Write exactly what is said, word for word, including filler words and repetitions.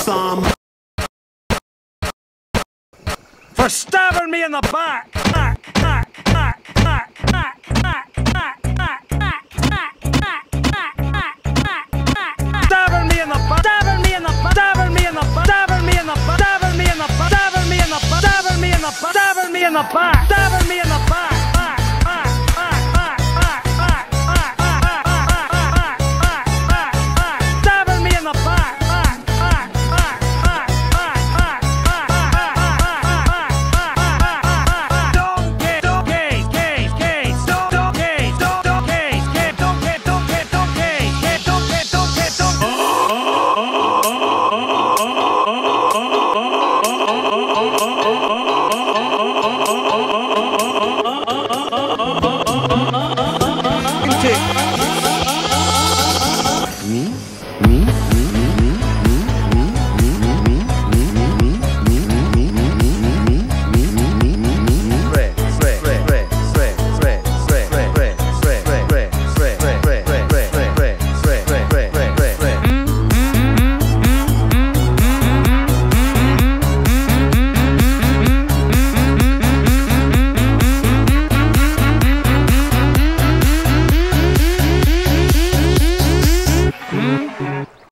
thumb. For stabbing me in the back! Back, back, back, back, back, back, back, back, back, back, back, back, back, back, back, stabbing me in the back! Stabbing me in the back! Stabbing me in the back! Stabbing me in the back! Stabbing me in the back! Stabbing me in the back! Stabbing me in the back! Stabbing me in the back! Stabbing me in the back! Kick.